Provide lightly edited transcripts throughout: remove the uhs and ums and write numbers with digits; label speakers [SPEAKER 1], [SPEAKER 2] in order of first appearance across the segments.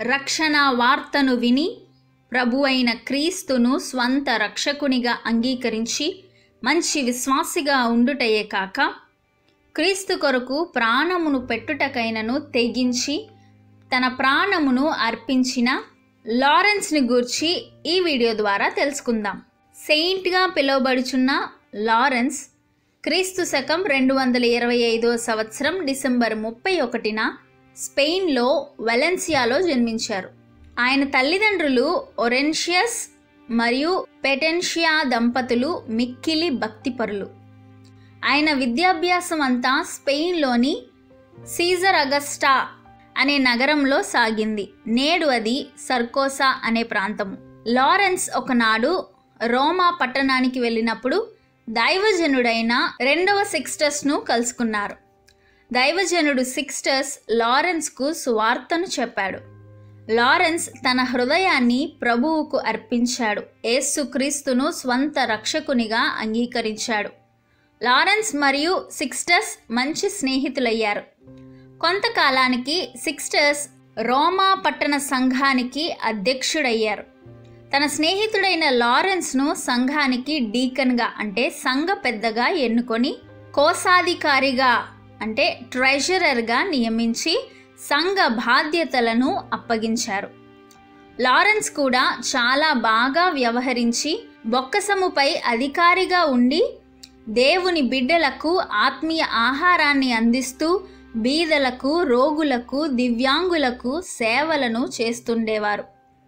[SPEAKER 1] రక్షణ వార్తను విని ప్రభు అయిన క్రీస్తును స్వంత రక్షకునిగా అంగీకరించి మంచి విశ్వాసిగా ఉండుటయే కాక క్రీస్తు కొరకు ప్రాణమును పెట్టుటకైనను తెగించి తన ప్రాణమును అర్పించిన లారెన్స్ని గూర్చి ఈ వీడియో ద్వారా తెలుసుకుందాం. సెయింట్గా పిలువబడుచున్న లారెన్స్ క్రీస్తు శకం 225వ సంవత్సరం డిసెంబర్ 31న స్పెయిన్లో వెలెన్సియాలో జన్మించారు. ఆయన తల్లిదండ్రులు ఒరెన్షియస్ మరియు పెటెన్షియా దంపతులు మిక్కిలి భక్తిపరులు. ఆయన విద్యాభ్యాసం అంతా స్పెయిన్లోని సీజర్ అగస్టా అనే నగరంలో సాగింది. నేడు అది సర్కోసా అనే ప్రాంతము. లారెన్స్ ఒకనాడు రోమా పట్టణానికి వెళ్ళినప్పుడు దైవజనుడైన 2వ సిక్స్టస్ను కలుసుకున్నారు. దైవజనుడు సిక్స్టస్ లారెన్స్కు సువార్తను చెప్పాడు. లారెన్స్ తన హృదయాన్ని ప్రభువుకు అర్పించాడు. యేసుక్రీస్తును స్వంత రక్షకునిగా అంగీకరించాడు. లారెన్స్ మరియు సిక్స్టస్ మంచి స్నేహితులయ్యారు. కొంతకాలానికి సిక్స్టస్ రోమా పట్టణ సంఘానికి అధ్యక్షుడయ్యారు. తన స్నేహితుడైన లారెన్స్ను సంఘానికి డీకన్గా అంటే సంఘ పెద్దగా ఎన్నుకొని కోశాధికారిగా అంటే ట్రెజరర్గా నియమించి సంఘ బాధ్యతలను అప్పగించారు. లారెన్స్ కూడా చాలా బాగా వ్యవహరించి బొక్కసముపై అధికారిగా ఉండి దేవుని బిడ్డలకు ఆత్మీయ ఆహారాన్ని అందిస్తూ బీదలకు, రోగులకు, దివ్యాంగులకు సేవలను చేస్తుండేవారు.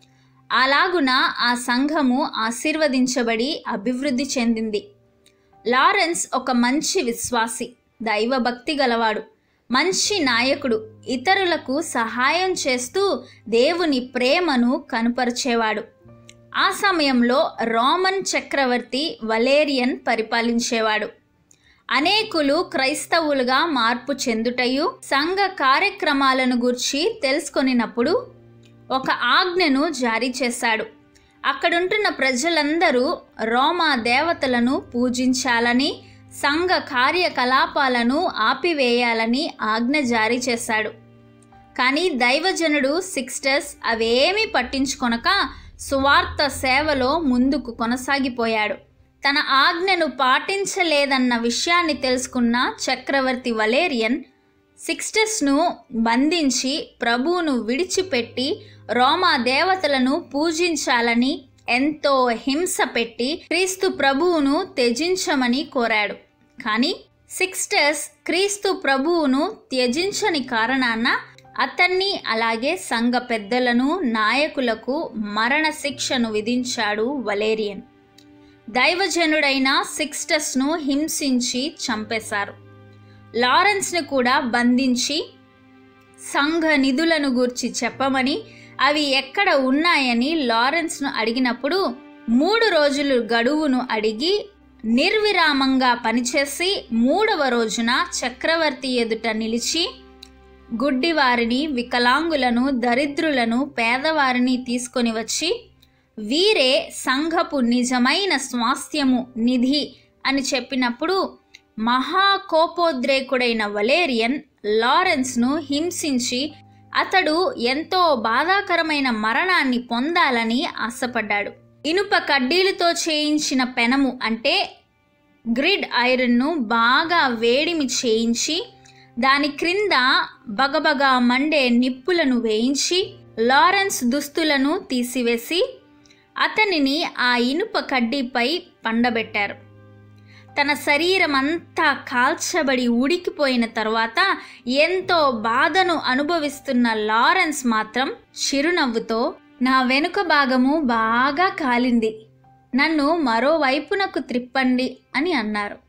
[SPEAKER 1] అలాగున ఆ సంఘము ఆశీర్వదించబడి అభివృద్ధి చెందింది. లారెన్స్ ఒక మంచి విశ్వాసి, దైవభక్తి గలవాడు, మంచి నాయకుడు, ఇతరులకు సహాయం చేస్తూ దేవుని ప్రేమను కనుపరిచేవాడు. ఆ సమయంలో రోమన్ చక్రవర్తి వలేరియన్ పరిపాలించేవాడు. అనేకులు క్రైస్తవులుగా మార్పు చెందుటయు సంఘ కార్యక్రమాలను గూర్చి తెలుసుకొనినప్పుడు ఒక ఆజ్ఞను జారీ చేశాడు. అక్కడుంటున్న ప్రజలందరూ రోమా దేవతలను పూజించాలని, సంఘ కార్యకలాపాలను ఆపివేయాలని ఆజ్ఞ జారీ చేశాడు. కానీ దైవజనుడు సిక్స్టస్ అవేమీ పట్టించుకొనక సువార్త సేవలో ముందుకు కొనసాగిపోయాడు. తన ఆజ్ఞను పాటించలేదన్న విషయాన్ని తెలుసుకున్న చక్రవర్తి వలేరియన్ సిక్స్టస్ను బంధించి ప్రభువును విడిచిపెట్టి రోమా దేవతలను పూజించాలని ఎంతో హింస పెట్టి క్రీస్తు ప్రభువును త్యజించమని కోరాడు. కానీ సిక్స్టస్ క్రీస్తు ప్రభువును త్యజించని కారణాన అతన్ని అలాగే సంఘ పెద్దలను, నాయకులకు మరణ శిక్షను విధించాడు వలేరియన్. దైవజనుడైన సిక్స్టస్ను హింసించి చంపేశారు. లారెన్స్ను కూడా బంధించి సంఘ నిధులను గూర్చి చెప్పమని, అవి ఎక్కడ ఉన్నాయని లారెన్స్ను అడిగినప్పుడు 3 రోజులు గడువును అడిగి నిర్విరామంగా పనిచేసి 3వ రోజున చక్రవర్తి ఎదుట నిలిచి గుడ్డివారిని, వికలాంగులను, దరిద్రులను, పేదవారిని తీసుకొని వచ్చి వీరే సంఘపు నిజమైన స్వాస్థ్యము, నిధి అని చెప్పినప్పుడు మహాకోపోద్రేకుడైన వలేరియన్ లారెన్స్ను హింసించి అతడు ఎంతో బాధాకరమైన మరణాన్ని పొందాలని ఆశపడ్డాడు. ఇనుప కడ్డీలతో చేయించిన పెనము అంటే గ్రిడ్ ఐరన్ను బాగా వేడిమి చేయించి దాని క్రింద బగబగా మండే నిప్పులను వేయించి లారెన్స్ దుస్తులను తీసివేసి అతనిని ఆ ఇనుప కడ్డీపై పండబెట్టారు. తన శరీరం అంతా కాల్చబడి ఉడికిపోయిన తర్వాత ఎంతో బాధను అనుభవిస్తున్న లారెన్స్ మాత్రం చిరునవ్వుతో, నా వెనుక భాగము బాగా కాలింది, నన్ను మరోవైపునకు త్రిప్పండి అని అన్నారు.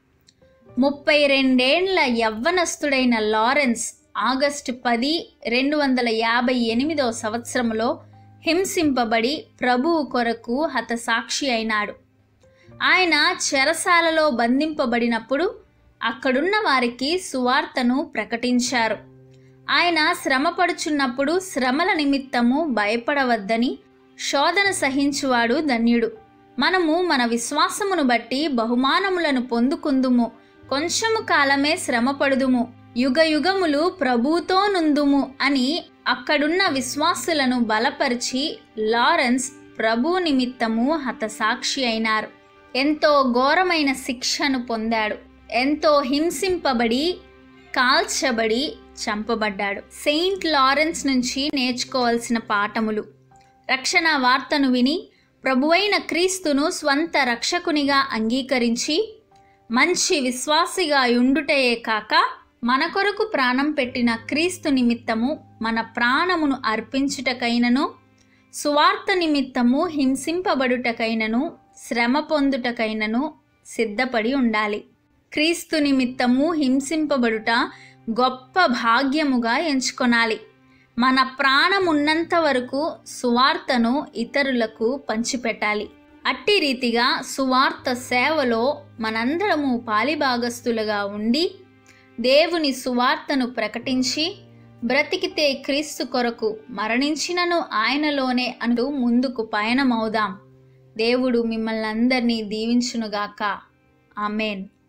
[SPEAKER 1] 32 ఏండ్ల యవ్వనస్తుడైన లారెన్స్ ఆగస్టు 10, 258వ సంవత్సరంలో హింసింపబడి ప్రభువు కొరకు హతసాక్షి అయినాడు. ఆయన చెరసాలలో బంధింపబడినప్పుడు అక్కడున్న వారికి సువార్తను ప్రకటించారు. ఆయన శ్రమపడుచున్నప్పుడు శ్రమల నిమిత్తము భయపడవద్దని, శోధన సహించువాడు ధన్యుడు, మనము మన విశ్వాసమును బట్టి బహుమానములను పొందుకుందుము, కొంచెము కాలమే శ్రమపడుదుము, యుగ యుగములు ప్రభువుతో నుందుము అని అక్కడున్న విశ్వాసులను బలపరిచి లారెన్స్ ప్రభు నిమిత్తము హతసాక్షి అయినారు. ఎంతో ఘోరమైన శిక్షను పొందాడు. ఎంతో హింసింపబడి, కాల్చబడి, చంపబడ్డాడు. సెయింట్ లారెన్స్ నుంచి నేర్చుకోవాల్సిన పాఠములు. రక్షణ వార్తను విని ప్రభువైన క్రీస్తును స్వంత రక్షకునిగా అంగీకరించి మంచి విశ్వాసిగా యుండుటయే కాక మన కొరకు ప్రాణం పెట్టిన క్రీస్తు నిమిత్తము మన ప్రాణమును అర్పించుటకైనను, సువార్త నిమిత్తము హింసింపబడుటకైనను, శ్రమ పొందుటకైనను సిద్ధపడి ఉండాలి. క్రీస్తు నిమిత్తము హింసింపబడుట గొప్ప భాగ్యముగా ఎంచుకొనాలి. మన ప్రాణమున్నంత వరకు సువార్తను ఇతరులకు పంచిపెట్టాలి. అట్టి రీతిగా సువార్త సేవలో మనందరము పాలిభాగస్తులుగా ఉండి దేవుని సువార్తను ప్రకటించి బ్రతికితే క్రీస్తు కొరకు, మరణించినను ఆయనలోనే అంటూ ముందుకు పయనమవుదాం. దేవుడు మిమ్మల్ని అందరినీ దీవించునుగాక. ఆమేన్.